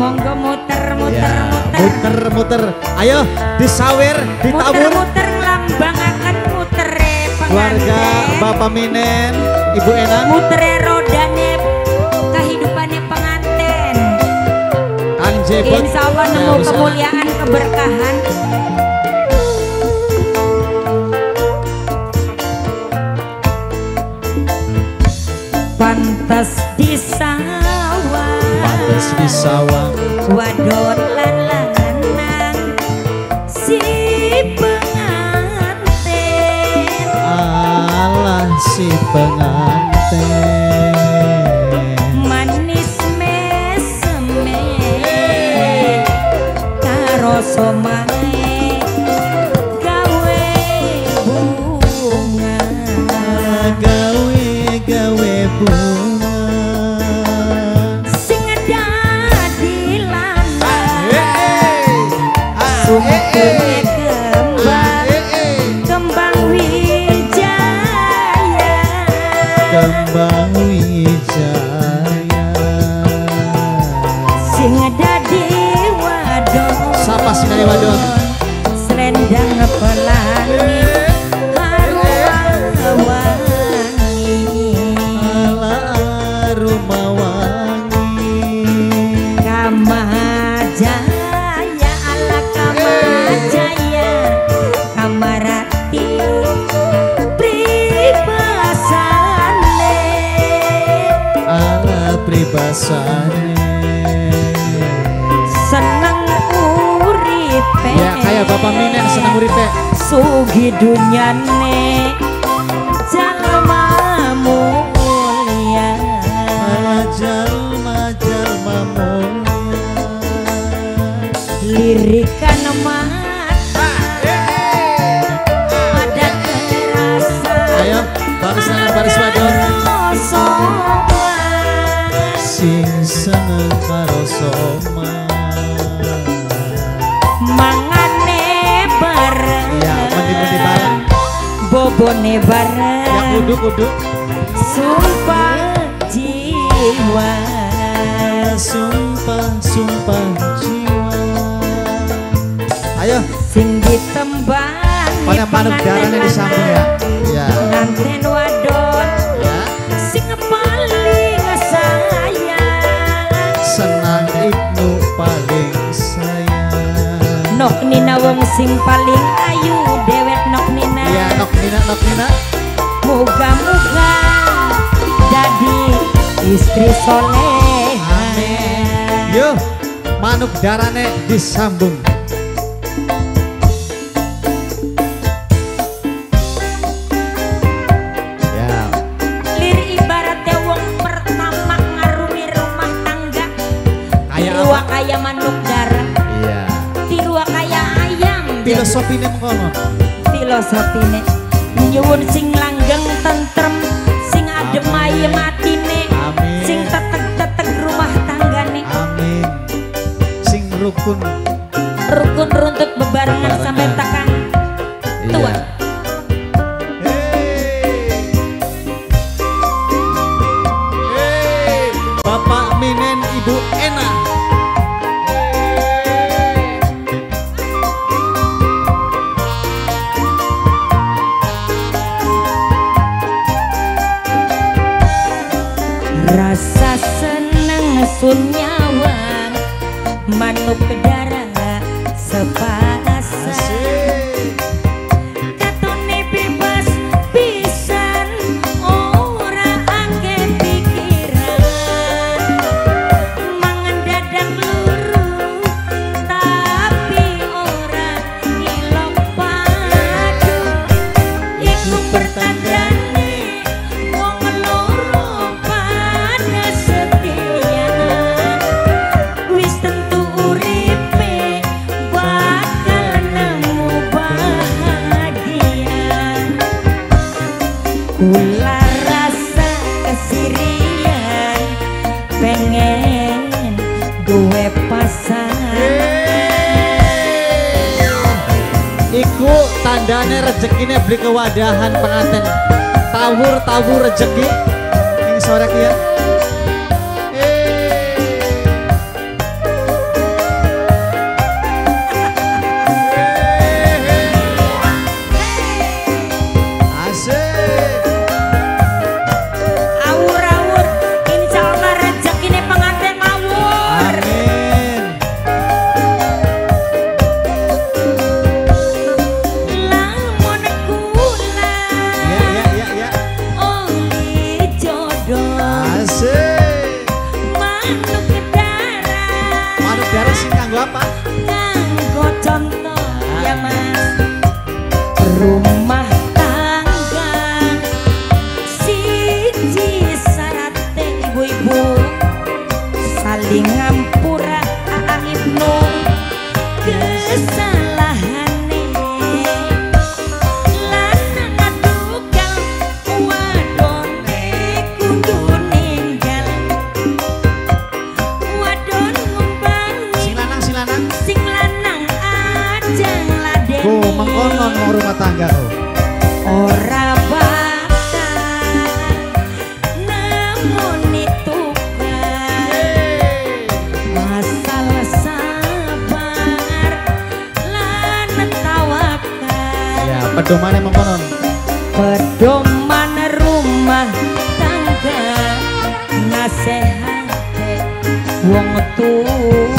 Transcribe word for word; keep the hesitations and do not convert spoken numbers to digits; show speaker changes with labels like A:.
A: monggo muter muter
B: ya,
A: muter
B: muter muter ayo disawer ditabur
A: muter muter ngelambangaken mutere
B: keluarga Bapak Minen Ibu Enang
A: mutere rodane kehidupannya pengantin
B: Kang Jebot
A: insya Allah nemu
B: ya,
A: kemuliaan keberkahan pantas di sawah
B: pantas di sawah
A: wadon lan lanang si pengantin
B: alah si pengantin
A: manis meseme karo somae gawe bunga
B: gawe gawe bunga
A: sing dadi lanang
B: ah,
A: sumekune kembang kembang wijaya
B: kembang wijaya
A: sing dadi wadon
B: sapa sing dadi wadon
A: selendang pelangi
B: pribasane
A: seneng uripe
B: ya kayak Bapak Minen seneng uripe
A: sugi dunyane jalma mulia
B: jalma jalma mulia
A: lirikan mata ada terasa
B: ayo baris lanang baris wadon sing seneng karo soma
A: mangane bareng
B: ya mendi-mendi bareng
A: bobone bareng
B: ya kudu kudu
A: sumpah jiwa
B: sumpah sumpah jiwa ayo
A: sing ditembang
B: pada manuk darahnya disambung ya ya
A: pengantin wadon
B: ya
A: sing paling sayang
B: senang ibnu paling sayang
A: nok nina wong sing paling ayu dewek nok nina
B: ya nok nina nok nina
A: muga-muga jadi istri soleh
B: amin yo manuk darane disambung ya
A: lir ibaratnya wong pertama ngarungi rumah tangga
B: kayak
A: tiruwa
B: apa
A: kaya manuk darah
B: iya
A: tiruwa kaya ayam
B: filosofine mengkono
A: filosofine nyuwun sing langgeng tentrem sing adem ayem atine
B: amin
A: sing tetek-tetek rumah tanggane
B: amin sing rukun
A: rukun runtut bebarengan
B: Bebarengan.
A: sampai tekan tua
B: iya. Hey. Hey. Bapak Minen Ibu Ena
A: rasa seneng sunyawang manuk darah sepasang katone bebas pisan ora angke pikiran mangan dadang luru tapi ora ilok padu iku pertandane wong loro pada setia wis tentu uripe bakal nemu bahagia kula rasa kesirian pengen duwe pasangan
B: iku tandane rezekine beli kewadahan pengantin tawur-tawur rezeki ing sore ki ya
A: sing ngampura Ibnu kesalahane lan ngadugal wadone kudu ninggal wadon ngumbangi
B: Sing lanang sing lanang
A: sing lanang aja ngladeni
B: ku mengkonon mau rumah tangga ku
A: ora bakal nemoni tukar asal sabar lan tawakal
B: ya pedomane mengkonon
A: pedoman rumah tangga nasehate wong tua